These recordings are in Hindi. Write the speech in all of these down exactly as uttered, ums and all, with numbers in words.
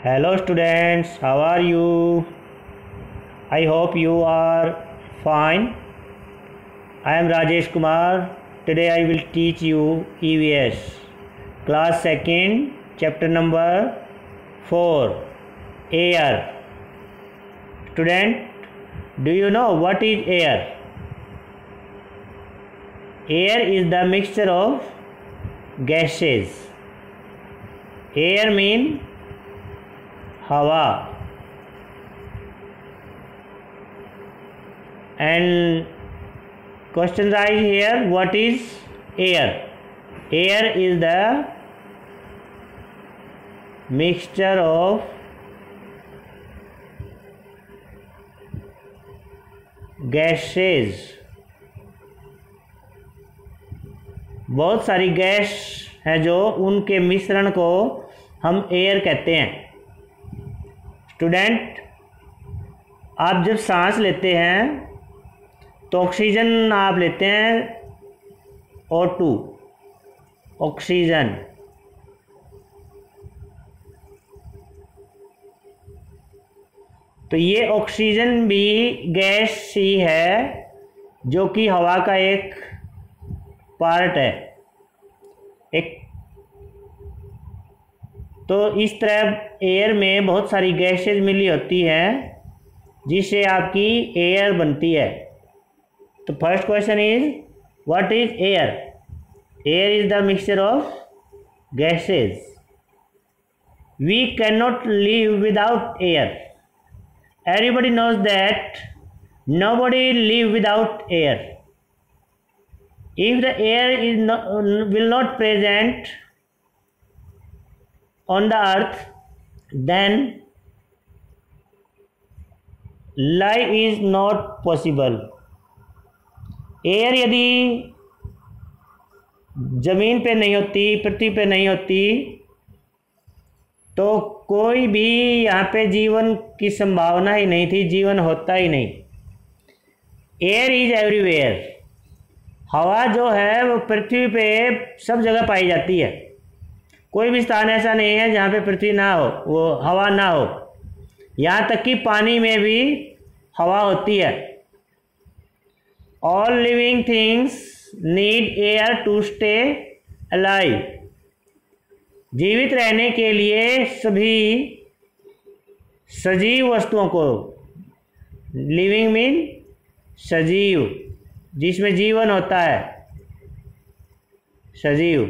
Hello students, how are you? I hope you are fine. I am Rajesh Kumar. Today I will teach you E V S. Class second, chapter number four, air. Student, do you know what is air? Air is the mixture of gases. Air means हवा, and question rise here, what is air? Air is the mixture of gases. बहुत सारी गैस हैं जो उनके मिश्रण को हम एयर कहते हैं। स्टूडेंट, आप जब सांस लेते हैं तो ऑक्सीजन आप लेते हैं ओ टू, ऑक्सीजन। तो ये ऑक्सीजन भी गैस ही है जो कि हवा का एक पार्ट है। एक तो इस तरह एयर में बहुत सारी गैसेज मिली होती हैं जिससे आपकी एयर बनती है। तो first question is what is air? Air is the mixture of gases. We can not live without air. Everybody knows that nobody live without air. If the air is will not present on the earth, then life is not possible. Air यदि जमीन पे नहीं होती, पृथ्वी पे नहीं होती, तो कोई भी यहाँ पे जीवन की संभावना ही नहीं थी, जीवन होता ही नहीं। Air is everywhere. हवा जो है वो पृथ्वी पे सब जगह पाई जाती है। कोई भी स्थान ऐसा नहीं है जहाँ पे पृथ्वी ना हो, वो हवा ना हो। यहाँ तक कि पानी में भी हवा होती है। All living things need air to stay alive. जीवित रहने के लिए सभी सजीव वस्तुओं को, लिविंग मीन सजीव, जिसमें जीवन होता है, सजीव,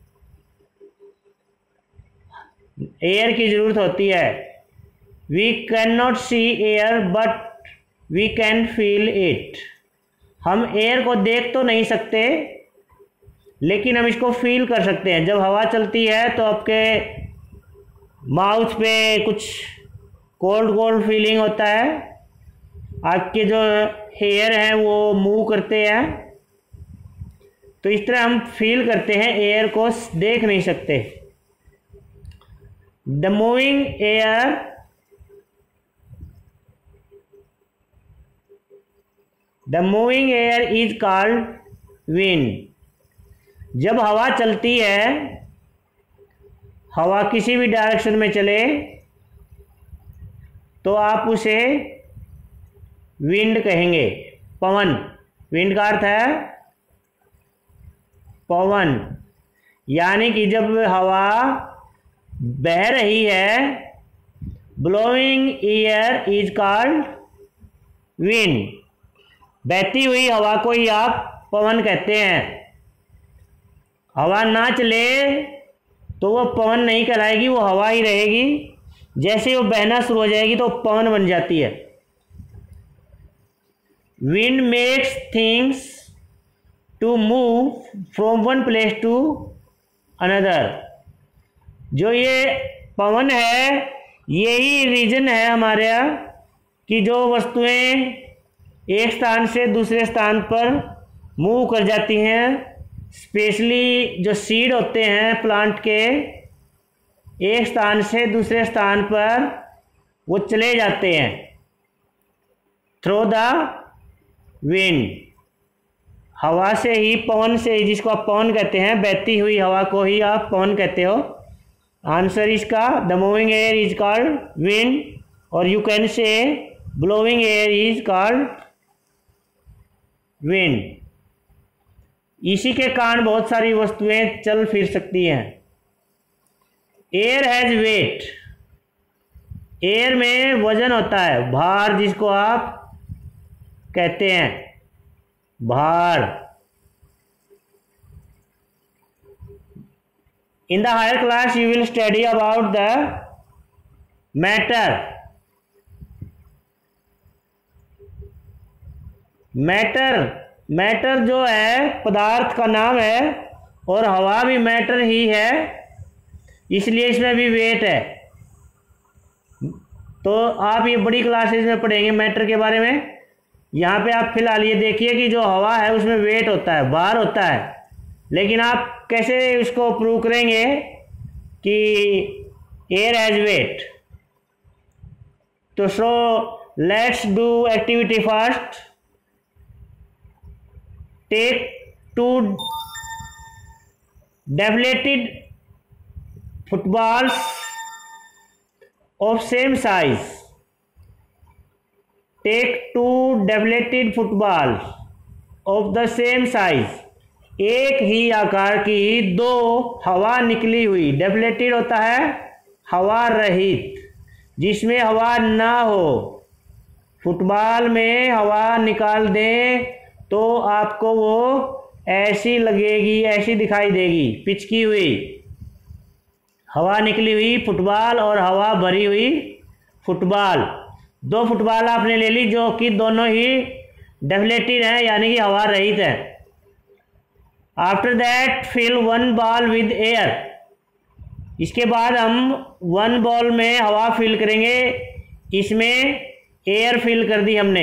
एयर की जरूरत होती है। We can not see air but we can feel it. हम एयर को देख तो नहीं सकते लेकिन हम इसको फील कर सकते हैं। जब हवा चलती है तो आपके माउथ पे कुछ कोल्ड कोल्ड फीलिंग होता है, आपके जो हेयर हैं वो मूव करते हैं। तो इस तरह हम फील करते हैं, एयर को देख नहीं सकते। The moving air the moving air is called wind. जब हवा चलती है, हवा किसी भी डायरेक्शन में चले तो आप उसे विंड कहेंगे, पवन। विंड का अर्थ है पवन। यानी कि जब हवा बह रही है, blowing air is called wind. बहती हुई हवा को ही आप पवन कहते हैं। हवा ना चले तो वो पवन नहीं कहलाएगी, वो हवा ही रहेगी। जैसे वो बहना शुरू हो जाएगी तो पवन बन जाती है। Wind makes things to move from one place to another. जो ये पवन है, यही रीजन है हमारे यहाँ कि जो वस्तुएं एक स्थान से दूसरे स्थान पर मूव कर जाती हैं। स्पेशली जो सीड होते हैं प्लांट के, एक स्थान से दूसरे स्थान पर वो चले जाते हैं थ्रू द विंड। हवा से ही, पवन से ही, जिसको आप पवन कहते हैं, बहती हुई हवा को ही आप पवन कहते हो। आंसर इसका the moving air is called wind, और you can say blowing air is called wind. इसी के कारण बहुत सारी वस्तुएं चल फिर सकती हैं। एयर हैज वेट, एयर में वजन होता है, भार जिसको आप कहते हैं, भार। In the higher class you will study about the matter. Matter matter जो है पदार्थ का नाम है, और हवा भी मैटर ही है, इसलिए इसमें भी वेट है। तो आप ये बड़ी क्लासेस में पढ़ेंगे मैटर के बारे में। यहाँ पे आप फिलहाल ये देखिए कि जो हवा है उसमें वेट होता है, भार होता है, लेकिन आप कैसे उसको प्रूव करेंगे कि एयर हैज वेट? तो so let's do activity first. Take two deflated footballs of same size. Take two deflated footballs of the same size. एक ही आकार की दो हवा निकली हुई, डेफ्लेटेड होता है हवा रहित, जिसमें हवा ना हो। फुटबॉल में हवा निकाल दें तो आपको वो ऐसी लगेगी, ऐसी दिखाई देगी, पिचकी हुई हवा निकली हुई फुटबॉल और हवा भरी हुई फुटबॉल। दो फुटबॉल आपने ले ली जो कि दोनों ही डेफ्लेटेड हैं, यानी कि हवा रहित है। After that fill one ball with air. इसके बाद हम वन बॉल में हवा फिल करेंगे, इसमें एयर फिल कर दी हमने,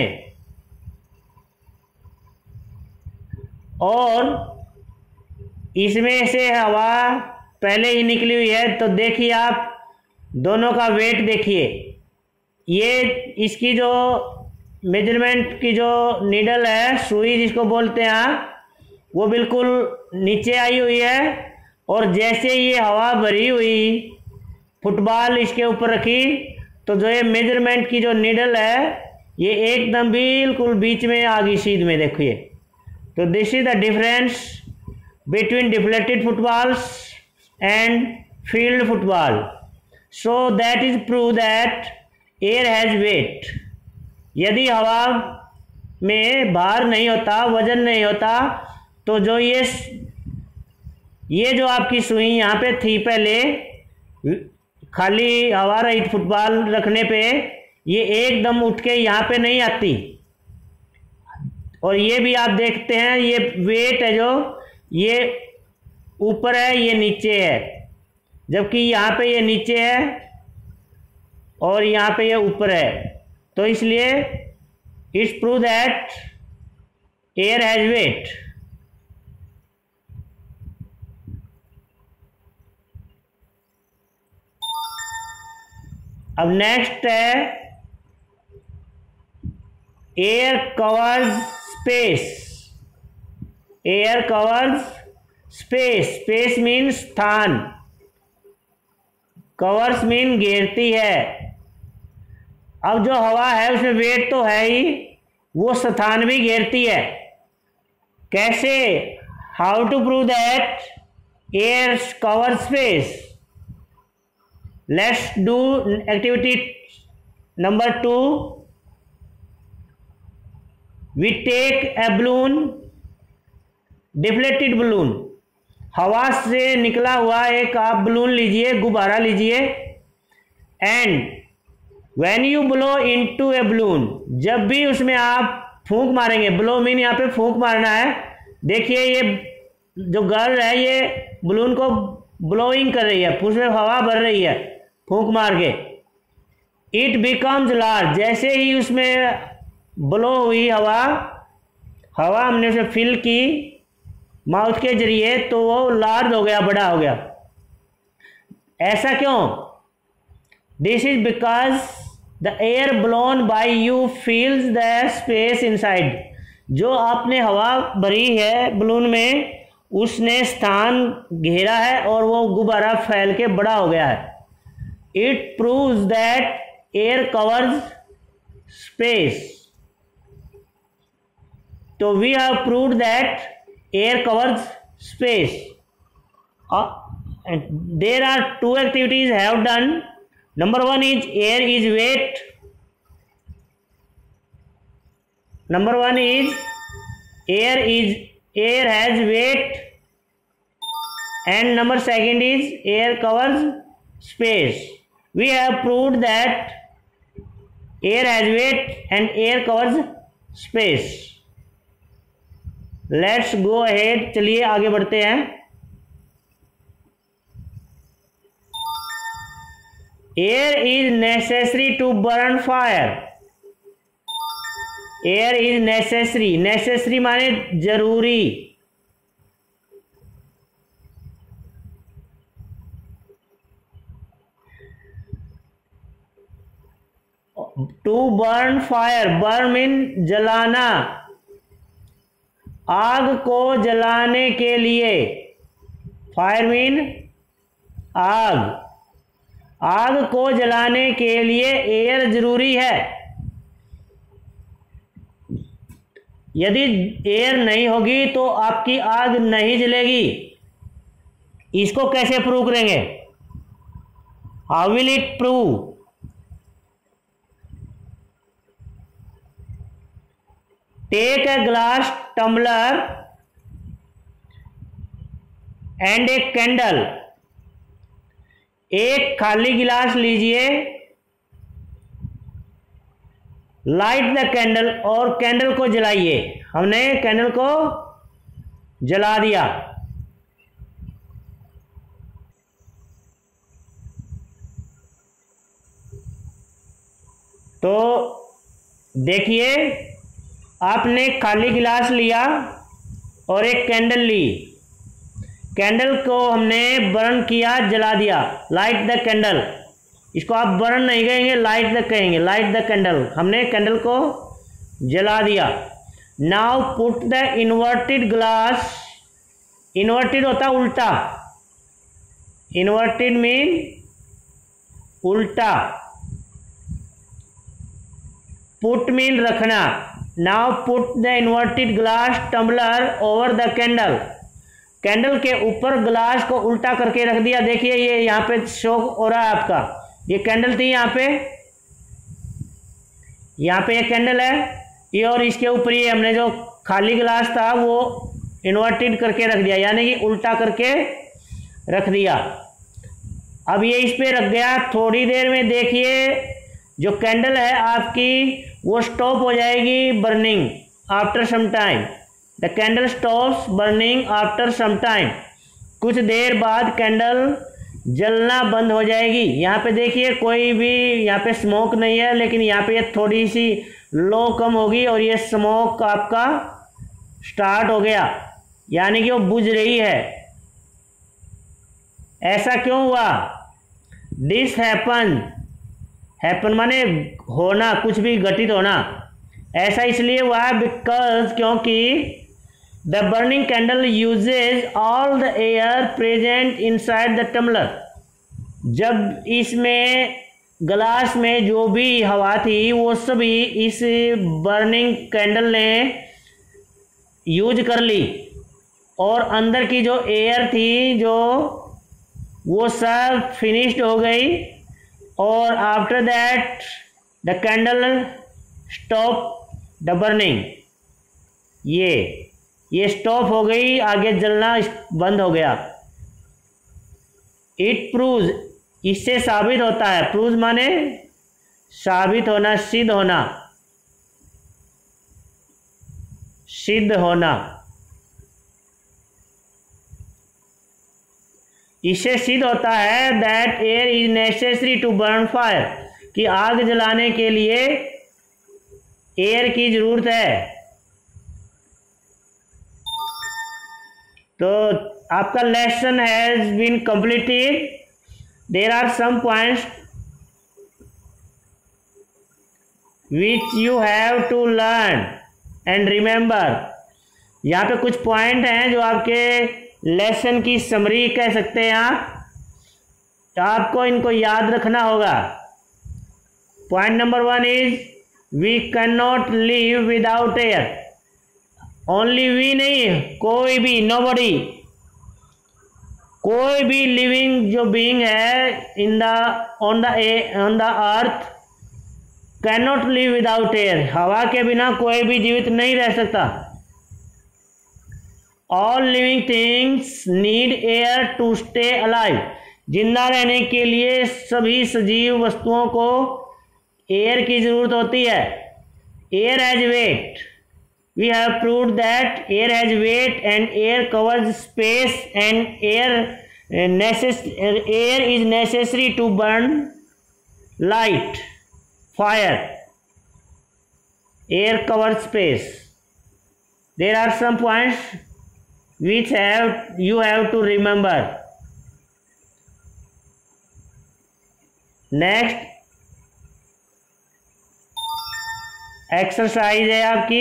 और इसमें से हवा पहले ही निकली हुई है। तो देखिए आप दोनों का वेट देखिए, ये इसकी जो मेजरमेंट की जो नीडल है, सुई जिसको बोलते हैं, वो बिल्कुल नीचे आई हुई है, और जैसे ये हवा भरी हुई फुटबॉल इसके ऊपर रखी तो जो ये मेजरमेंट की जो नीडल है ये एकदम बिल्कुल बीच में आ गई सीध में, देखिए। तो this is the difference between deflated footballs and filled football. So that is prove that air has weight. यदि हवा में भार नहीं होता, वजन नहीं होता, तो जो ये ये जो आपकी सुई यहाँ पे थी पहले, खाली हवा रहित फुटबॉल रखने पे, ये एकदम उठ के यहाँ पे नहीं आती। और ये भी आप देखते हैं, ये वेट है जो ये ऊपर है, ये नीचे है, जबकि यहाँ पे ये नीचे है और यहाँ पे ये ऊपर है। तो इसलिए it's prove that air has weight. अब नेक्स्ट है air covers space. Air covers space. Space mean स्थान, कवर्स मीन घेरती है। अब जो हवा है उसमें वेट तो है ही, वो स्थान भी घेरती है। कैसे? How to prove that air cover space? Let's do activity number two. We take a balloon, deflated balloon, हवा से निकला हुआ एक आप बलून लीजिए, गुब्बारा लीजिए, and when you blow into a balloon, जब भी उसमें आप फूंक मारेंगे, ब्लो मीन यहाँ पे फूंक मारना है। देखिए ये जो गर्ल है ये बलून को ब्लोइंग कर रही है, उसमें हवा भर रही है फूंक मार के। इट बिकम्स लार्ज, जैसे ही उसमें ब्लो हुई हवा, हवा हमने उसे फिल की माउथ के जरिए, तो वो लार्ज हो गया, बड़ा हो गया। ऐसा क्यों? This is because the air blown by you fills the space inside. जो आपने हवा भरी है बलून में, उसने स्थान घेरा है और वो गुब्बारा फैल के बड़ा हो गया है। It proves that air covers space. तो we have proved that air covers space. There are two activities have done. Number one is air is weight. Number one is air is air has weight, and number second is air covers space. We have proved that air has weight and air covers space. Let's go ahead. चलिए आगे बढ़ते हैं। Air is necessary to burn fire. Air is necessary. Necessary माने जरूरी। To burn fire. Burn mean जलाना। आग को जलाने के लिए। फायर मीन आग। आग को जलाने के लिए एयर जरूरी है। यदि एयर नहीं होगी तो आपकी आग नहीं जलेगी। इसको कैसे प्रूव करेंगे? How will it prove? Take a glass tumbler and a candle. एक खाली गिलास लीजिए, लाइट द कैंडल, और कैंडल को जलाइए। हमने कैंडल को जला दिया। तो देखिए, आपने खाली गिलास लिया और एक कैंडल ली। कैंडल को हमने बर्न किया, जला दिया। Light the candle. इसको आप बर्न नहीं कहेंगे, लाइट द कहेंगे। Light the candle. हमने कैंडल को जला दिया। Now put the inverted glass. Inverted होता उल्टा। इन्वर्टेड मीन उल्टा। पुट मीन रखना। Now put the inverted glass tumbler over the candle. Candle के ऊपर ग्लास को उल्टा करके रख दिया। देखिए ये यहाँ पे शो हो रहा है आपका। ये कैंडल थी यहाँ पे, यहाँ पे एक कैंडल है ये, और इसके ऊपर ये हमने जो खाली गिलास था वो इन्वर्टेड करके रख दिया, यानी कि उल्टा करके रख दिया। अब ये इस पे रख गया। थोड़ी देर में देखिए जो कैंडल है आपकी वो स्टॉप हो जाएगी burning after some time. The candle stops burning after some time. कुछ देर बाद कैंडल जलना बंद हो जाएगी। यहाँ पे देखिए कोई भी यहाँ पे स्मोक नहीं है, लेकिन यहाँ पे ये थोड़ी सी लो कम होगी और ये स्मोक आपका स्टार्ट हो गया, यानी कि वो बुझ रही है। ऐसा क्यों हुआ? This happen. हैपन माने होना, कुछ भी घटित होना। ऐसा इसलिए हुआ बिकॉज क्योंकि the burning candle uses all the air present inside the tumbler. जब इसमें ग्लास में जो भी हवा थी वो सभी इस बर्निंग कैंडल ने यूज कर ली, और अंदर की जो एयर थी जो वो सब फिनिश्ड हो गई, और after that the candle stop the burning. ये ये स्टॉप हो गई, आगे जलना बंद हो गया। इट प्रूव्स, इससे साबित होता है। प्रूव्स माने साबित होना, सिद्ध होना, सिद्ध होना। इससे सिद्ध होता है that air is necessary to burn fire, कि आग जलाने के लिए एयर की जरूरत है। तो आपका lesson has been completed. There are some points which you have to learn and remember. यहाँ पे कुछ पॉइंट हैं जो आपके लेसन की समरी कह सकते हैं आप, तो आपको इनको याद रखना होगा। Point number one is we can not live without air. Only we नहीं, कोई भी, नोबडी, कोई भी लिविंग जो बीइंग है in the on the on the earth can not live without air. हवा के बिना कोई भी जीवित नहीं रह सकता। All living things need air to stay alive. जिंदा रहने के लिए सभी सजीव वस्तुओं को एयर की जरूरत होती है। Air has weight. We have proved that air has weight and air covers space and air नेसेस air is necessary to burn light, fire. Air covers space. There are some points which have you have to remember. Next exercise है आपकी,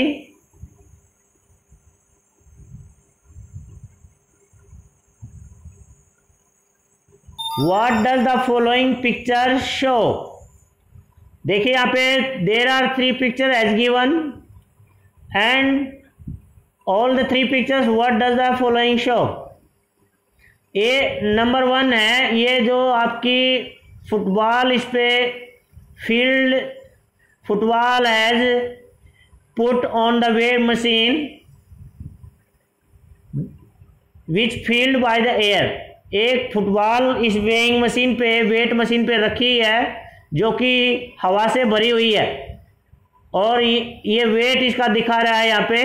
what does the following picture show? देखिए यहाँ पे there are three picture as given and all the three pictures what does the following show. A number one है, ये जो आपकी फुटबॉल, इस पे field football has put on the wave machine which field by the air. एक फुटबॉल इस वेइंग मशीन पे, वेट मशीन पे रखी है जो कि हवा से भरी हुई है, और ये वेट इसका दिखा रहा है यहाँ पे।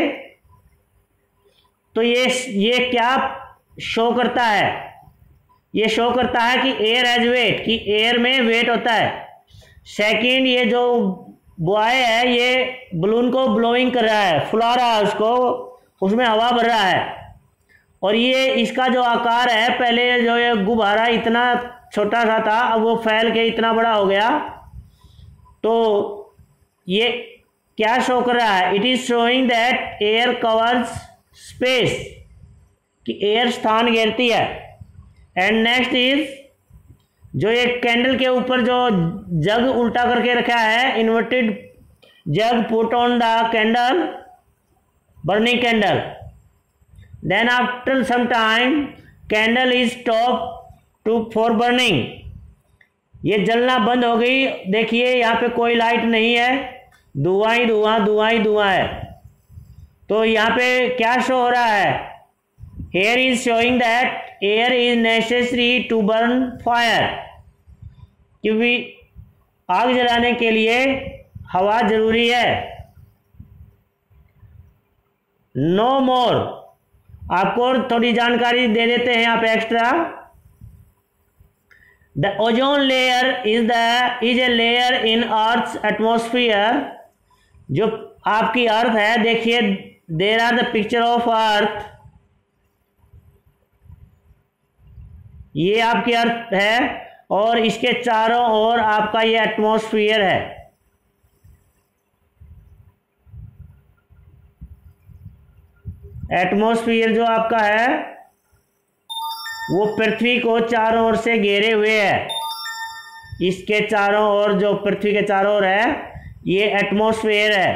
तो ये ये क्या शो करता है? ये शो करता है कि एयर हैज वेट, कि एयर में वेट होता है। सेकंड, ये जो बॉय है ये बलून को ब्लोइंग कर रहा है, फुला रहा है उसको, उसमें हवा भर रहा है, और ये इसका जो आकार है, पहले जो ये गुब्बारा इतना छोटा सा था, अब वो फैल के इतना बड़ा हो गया। तो ये क्या शो कर रहा है? It is showing that air covers space, कि एयर स्थान घेरती है। एंड नेक्स्ट इज, जो ये कैंडल के ऊपर जो जग उल्टा करके रखा है, inverted jug put on the candle, burning candle, then after some time candle is stop to for burning. ये जलना बंद हो गई। देखिए यहाँ पे कोई लाइट नहीं है, धुआं ही धुआं, धुआं ही धुआं है। तो यहाँ पे क्या शो हो रहा है? Here is showing that air is necessary to burn fire, क्योंकि आग जलाने के लिए हवा जरूरी है। नो मोर, आपको थोड़ी जानकारी दे देते हैं यहाँ पे extra. The ozone layer is the is a layer in Earth's atmosphere। जो आपकी अर्थ है, देखिए there are the picture of Earth। ये आपकी अर्थ है और इसके चारों ओर आपका ये एटमॉस्फेयर है। एटमॉस्फेयर जो आपका है वो पृथ्वी को चारों ओर से घेरे हुए है। इसके चारों ओर, जो पृथ्वी के चारों ओर है, ये एटमॉस्फेयर है।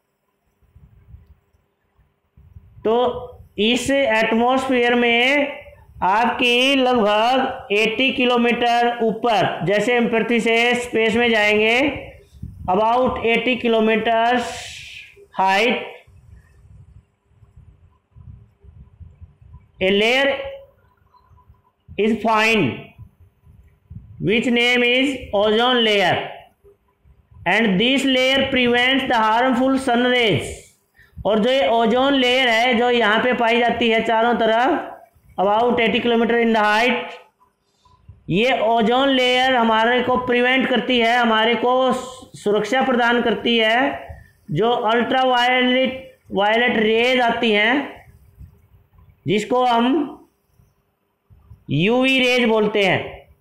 तो इस एटमॉस्फेयर में आपकी लगभग अस्सी किलोमीटर ऊपर, जैसे हम पृथ्वी से स्पेस में जाएंगे, अबाउट अस्सी kilometre height, a layer is found which name is ozone layer, and this layer prevents the harmful sun rays। और जो ये ओजोन लेयर है जो यहाँ पे पाई जाती है चारों तरफ, अबाउट अस्सी किलोमीटर इन द हाइट, ये ओजोन लेयर हमारे को प्रिवेंट करती है, हमारे को सुरक्षा प्रदान करती है। जो अल्ट्रा वायलेट वायलेट रेज आती हैं, जिसको हम यूवी रेज बोलते हैं,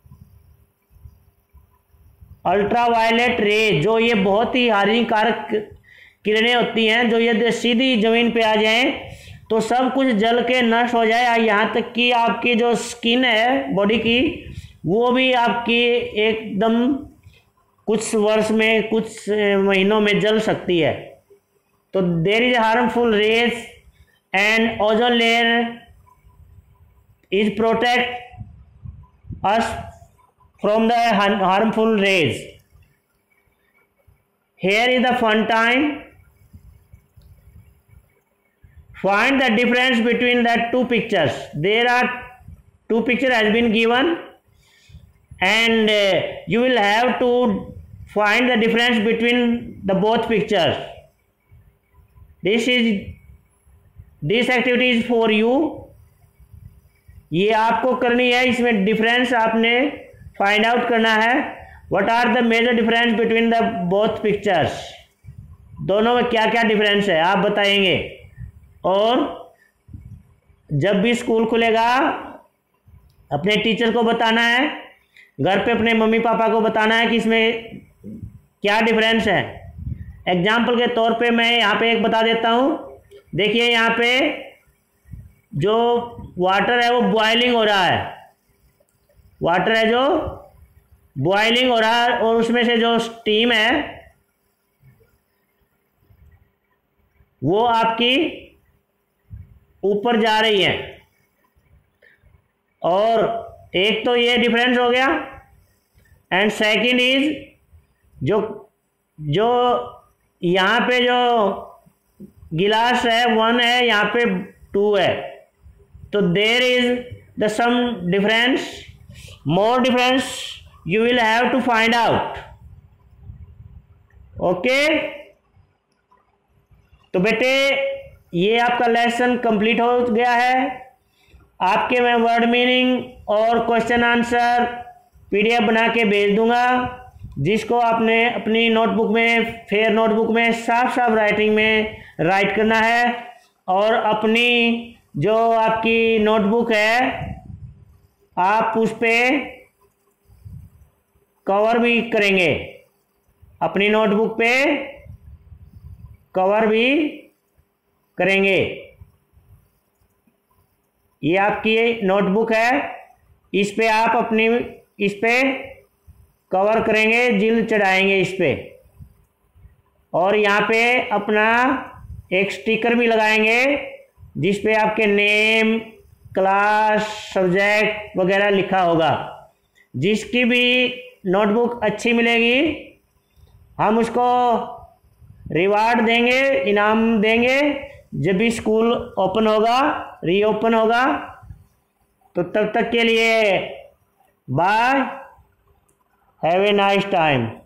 अल्ट्रा वायलेट रेज, जो ये बहुत ही हानिकारक किरणें होती हैं, जो यदि सीधी जमीन पे आ जाएं तो सब कुछ जल के नष्ट हो जाए, यहाँ तक कि आपकी जो स्किन है बॉडी की वो भी आपकी एकदम कुछ वर्ष में, कुछ महीनों में जल सकती है। तो there is harmful rays and ozone layer is protect us from the harmful rays. Here is the fun time. Find the difference between the two pictures. There are two pictures has been given, and uh, you will have to find the difference between the both pictures. This is this activity is for you. ये आपको करनी है, इसमें डिफरेंस आपने फाइंड आउट करना है। What are the major difference between the both pictures? दोनों में क्या क्या डिफरेंस है आप बताएंगे। और जब भी स्कूल खुलेगा अपने टीचर को बताना है, घर पे अपने मम्मी पापा को बताना है कि इसमें क्या डिफरेंस है। एग्जाम्पल के तौर पे मैं यहाँ पे एक बता देता हूँ। देखिए यहाँ पे जो वाटर है वो बॉइलिंग हो रहा है, वाटर है जो बॉइलिंग हो रहा है, और उसमें से जो स्टीम है वो आपकी ऊपर जा रही है। और एक तो ये डिफरेंस हो गया, एंड सेकंड इज जो जो यहाँ पे जो गिलास है वन है, यहाँ पे टू है, तो there is the some difference, more difference you will have to find out. Okay तो बेटे ये आपका लेसन कंप्लीट हो गया है। आपके मैं वर्ड मीनिंग और क्वेश्चन आंसर पीडीएफ बना के भेज दूंगा, जिसको आपने अपनी नोटबुक में, फेयर नोटबुक में साफ साफ राइटिंग में राइट करना है। और अपनी जो आपकी नोटबुक है आप उस पर कवर भी करेंगे, अपनी नोटबुक पे कवर भी करेंगे। ये आपकी नोटबुक है, इस पे आप अपनी इस पे कवर करेंगे, जिल्द चढ़ाएंगे इस पे, और यहाँ पे अपना एक स्टिकर भी लगाएंगे जिस पे आपके नेम, क्लास, सब्जेक्ट वगैरह लिखा होगा। जिसकी भी नोटबुक अच्छी मिलेगी हम उसको रिवार्ड देंगे, इनाम देंगे जब भी स्कूल ओपन होगा, रीओपन होगा। तो तब तक के लिए bye, have a nice time.